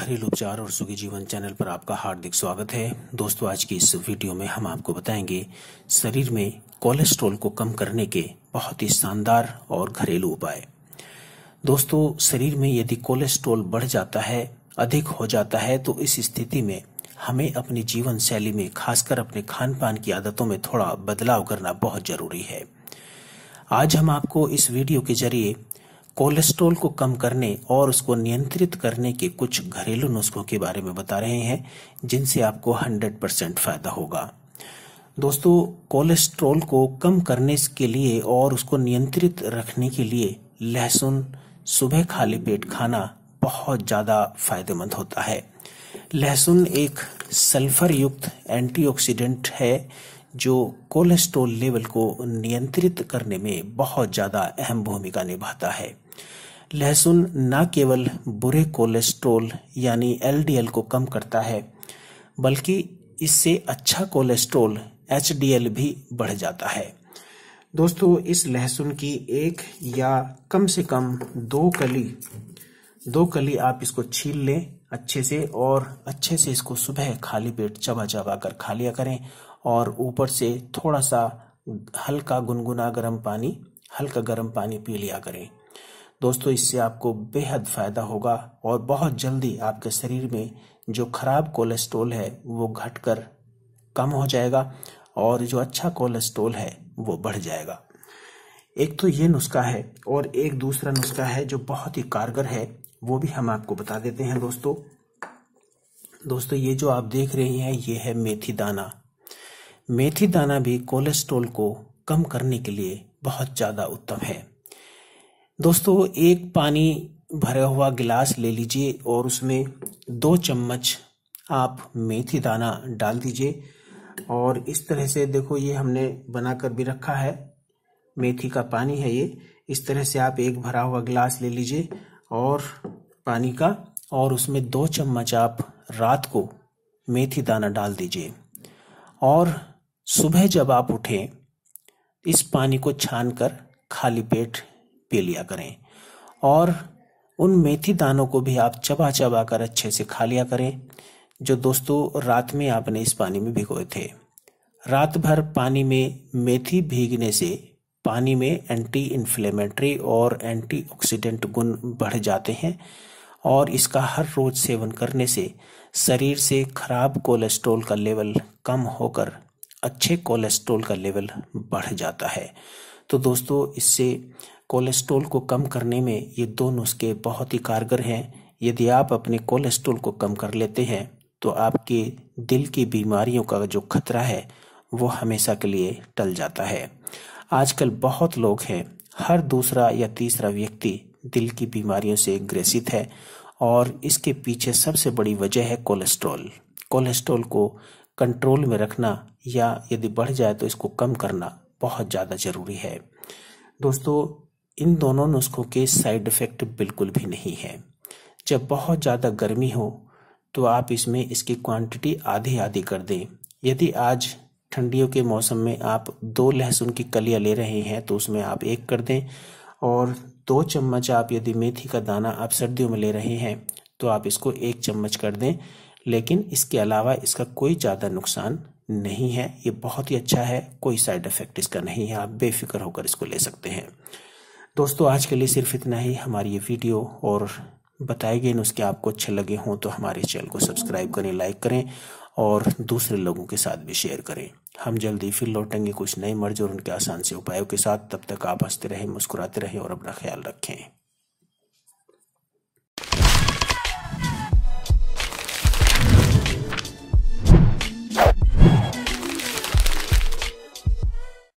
घरेलू उपचार और सुखी जीवन चैनल पर आपका हार्दिक स्वागत है। दोस्तों, आज की इस वीडियो में हम आपको बताएंगे शरीर में कोलेस्ट्रॉल को कम करने के बहुत ही शानदार और घरेलू उपाय। दोस्तों, शरीर में यदि कोलेस्ट्रॉल बढ़ जाता है, अधिक हो जाता है, तो इस स्थिति में हमें अपनी जीवन शैली में, खासकर अपने खान पान की आदतों में थोड़ा बदलाव करना बहुत जरूरी है। आज हम आपको इस वीडियो के जरिए कोलेस्ट्रॉल को कम करने और उसको नियंत्रित करने के कुछ घरेलू नुस्खों के बारे में बता रहे हैं, जिनसे आपको 100% फायदा होगा। दोस्तों, कोलेस्ट्रॉल को कम करने के लिए और उसको नियंत्रित रखने के लिए लहसुन सुबह खाली पेट खाना बहुत ज्यादा फायदेमंद होता है। लहसुन एक सल्फर युक्त एंटीऑक्सीडेंट है जो कोलेस्ट्रॉल लेवल को नियंत्रित करने में बहुत ज्यादा अहम भूमिका निभाता है। लहसुन न केवल बुरे कोलेस्ट्रॉल यानी एलडीएल को कम करता है, बल्कि इससे अच्छा कोलेस्ट्रॉल एचडीएल भी बढ़ जाता है। दोस्तों, इस लहसुन की एक या कम से कम दो कली आप इसको छील लें अच्छे से, और अच्छे से इसको सुबह खाली पेट चबा चबा कर खा लिया करें, और ऊपर से थोड़ा सा हल्का गुनगुना गर्म पानी पी लिया करें। दोस्तों, इससे आपको बेहद फायदा होगा और बहुत जल्दी आपके शरीर में जो खराब कोलेस्ट्रॉल है वो घटकर कम हो जाएगा और जो अच्छा कोलेस्ट्रॉल है वो बढ़ जाएगा। एक तो ये नुस्खा है, और एक दूसरा नुस्खा है जो बहुत ही कारगर है, वो भी हम आपको बता देते हैं। दोस्तों, ये जो आप देख रहे हैं ये है मेथी दाना। मेथी दाना भी कोलेस्ट्रॉल को कम करने के लिए बहुत ज्यादा उत्तम है। दोस्तों, एक पानी भरा हुआ गिलास ले लीजिए और उसमें 2 चम्मच आप मेथी दाना डाल दीजिए, और इस तरह से देखो, ये हमने बनाकर भी रखा है, मेथी का पानी है ये। इस तरह से आप एक भरा हुआ गिलास ले लीजिए और पानी का, और उसमें 2 चम्मच आप रात को मेथी दाना डाल दीजिए, और सुबह जब आप उठें इस पानी को छानकर खाली पेट पी लिया करें, और उन मेथी दानों को भी आप चबा चबा कर अच्छे से खा लिया करें, जो दोस्तों रात में आपने इस पानी में भिगोए थे। रात भर पानी में मेथी भीगने से पानी में एंटी इन्फ्लेमेटरी और एंटीऑक्सीडेंट गुण बढ़ जाते हैं, और इसका हर रोज सेवन करने से शरीर से खराब कोलेस्ट्रॉल का लेवल कम होकर अच्छे कोलेस्ट्रॉल का लेवल बढ़ जाता है। तो दोस्तों, इससे कोलेस्ट्रॉल को कम करने में ये 2 नुस्खे बहुत ही कारगर हैं। यदि आप अपने कोलेस्ट्रॉल को कम कर लेते हैं तो आपके दिल की बीमारियों का जो खतरा है वो हमेशा के लिए टल जाता है। आजकल बहुत लोग हैं, हर दूसरा या तीसरा व्यक्ति दिल की बीमारियों से ग्रसित है, और इसके पीछे सबसे बड़ी वजह है कोलेस्ट्रॉल। कोलेस्ट्रॉल को कंट्रोल में रखना, या यदि बढ़ जाए तो इसको कम करना बहुत ज़्यादा जरूरी है। दोस्तों, इन दोनों नुस्खों के साइड इफेक्ट बिल्कुल भी नहीं है। जब बहुत ज़्यादा गर्मी हो तो आप इसमें इसकी क्वांटिटी आधी आधी कर दें। यदि आज ठंडियों के मौसम में आप 2 लहसुन की कलियां ले रहे हैं तो उसमें आप 1 कर दें, और 2 चम्मच आप यदि मेथी का दाना आप सर्दियों में ले रहे हैं तो आप इसको 1 चम्मच कर दें। लेकिन इसके अलावा इसका कोई ज़्यादा नुकसान नहीं है, ये बहुत ही अच्छा है, कोई साइड इफेक्ट इसका नहीं है, आप बेफिक्र होकर इसको ले सकते हैं। दोस्तों, आज के लिए सिर्फ इतना ही। हमारी ये वीडियो और बताए गए नुस्खे आपको अच्छे लगे हों तो हमारे चैनल को सब्सक्राइब करें, लाइक करें, और दूसरे लोगों के साथ भी शेयर करें। हम जल्दी फिर लौटेंगे कुछ नए मर्ज और उनके आसान से उपायों के साथ। तब तक आप हंसते रहें, मुस्कुराते रहें और अपना ख्याल रखें।